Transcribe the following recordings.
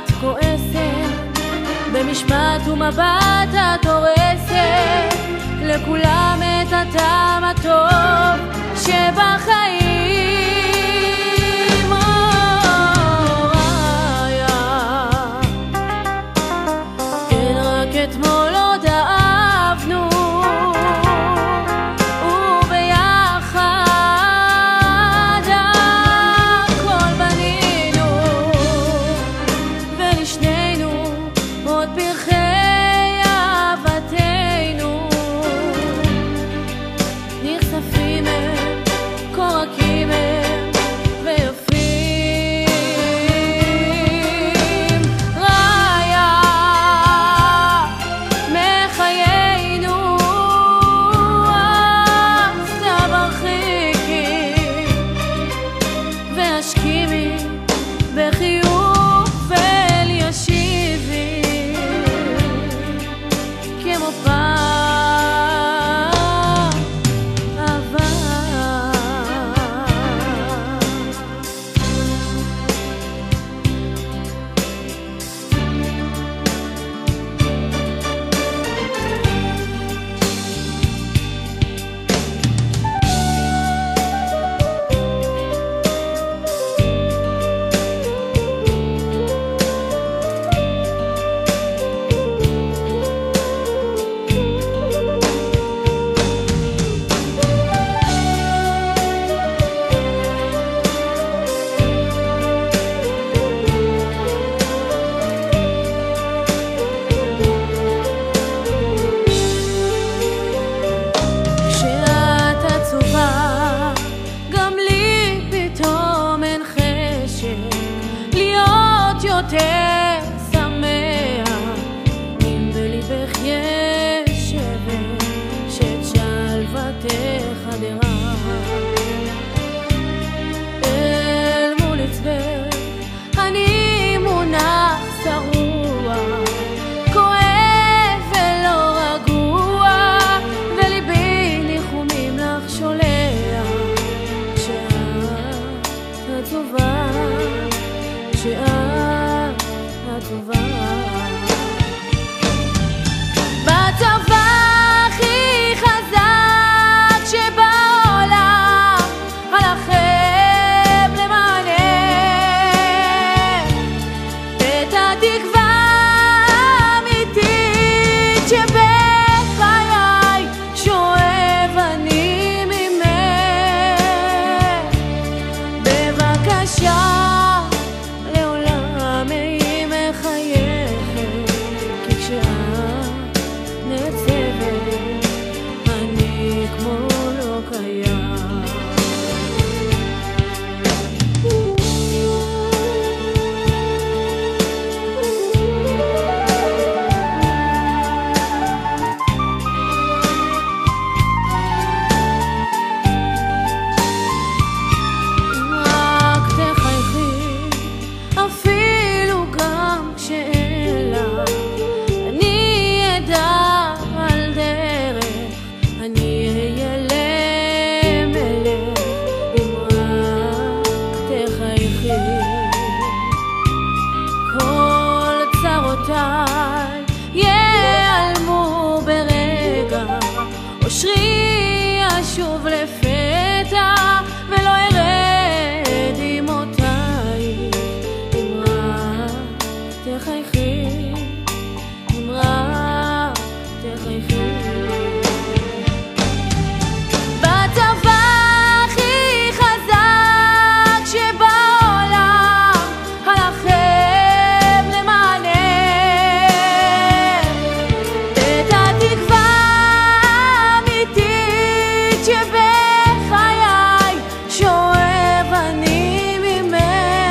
את כועסת, במשפט ומבט את הורסת לכולם את הטעם הטוב שבחיים. כן, רק אתמול עוד אהבנו וביחד הכל בנינו, ולשנינו עוד פרחי אהבתנו נחשפים הם, קורקים הם ויפים. ראיה מחיינו עשתה ברחיקי והשכימי בחיוך ולישיבי כמו פעם אהבה. כשאת עצובה גם לי פתאום אין חשק להיות יותר שמח, אם בליבך יש שבר שאת שלוותך חדרה אל מול עצבך אני מונח שרוע, כואב ולא רגוע, וליבי ניחומים לך שולח כשאת עצובה, כשאת עצובה. בצבא הכי חזק שבעולם הלכם למענך את התקווה האמיתית שבחיי שואב אני ממך. בבקשה לעולם היא מחייכת, כי כשאת נצבת אני כמו לא קיים. רק תחייכי אפילו גם כשאין לך, אני אדע על דרך, אני אהיה למלך אם רק תחייכי. כל צרותיי ייעלמו ברגע, אושרי ישוב לפתע ולא ארד דמעותייך אם רק תחייכי, אם רק תחייכי. בצבא הכי חזק שבעולם הלכם למענך את התקווה האמיתית שבחיי שואב אני ממך.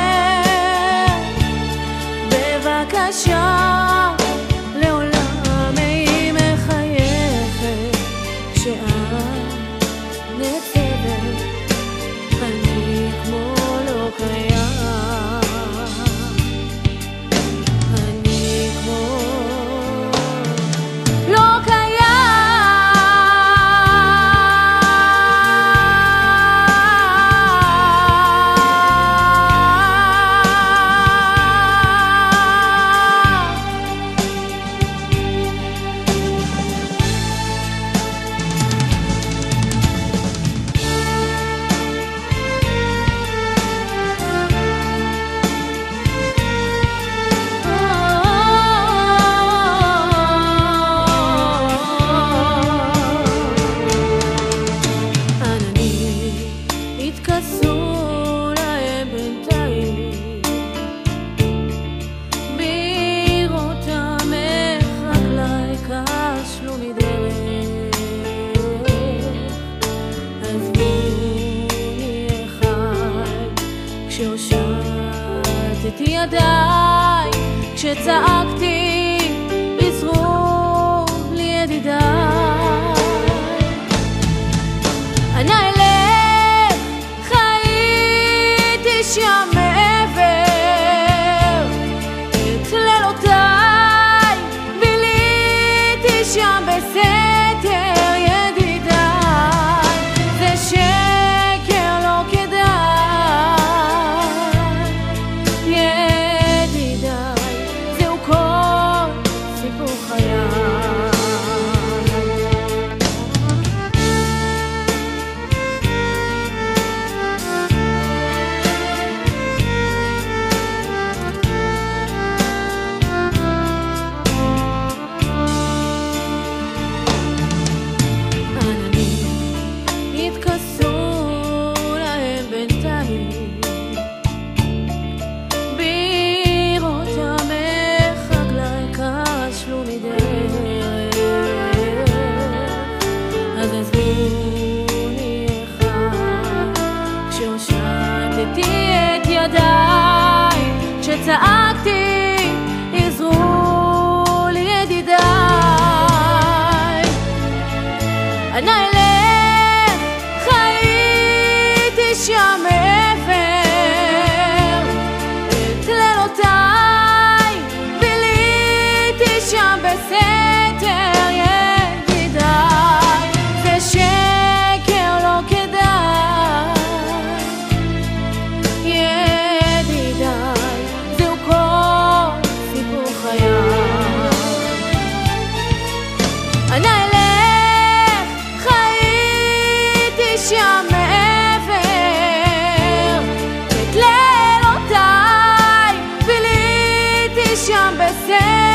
בבקשה לעולם היא מחייכת, כשאת נצבת אני כמו לא קיים, אני כמו לא קיים. ידיי כשצעקתי עזרו לי ידידיי. אני אלך, חייתי שם מעבר את לילותיי, ביליתי שם בסתר ידידיי. זה שקר לא כדאי ידידיי, זהו כל סיפור חיי. את ידיי כשצעקתי עזרו לי ידידיי. אני אלך, חייתי שם מעבר את לילותיי, ביליתי שם בסתר ידידיי. זה שקר לא כדאי ידידיי, זהו כל סיפור חיי. אני אלך, חייתי שם מעבר את לילותיי, ביליתי שם בסתר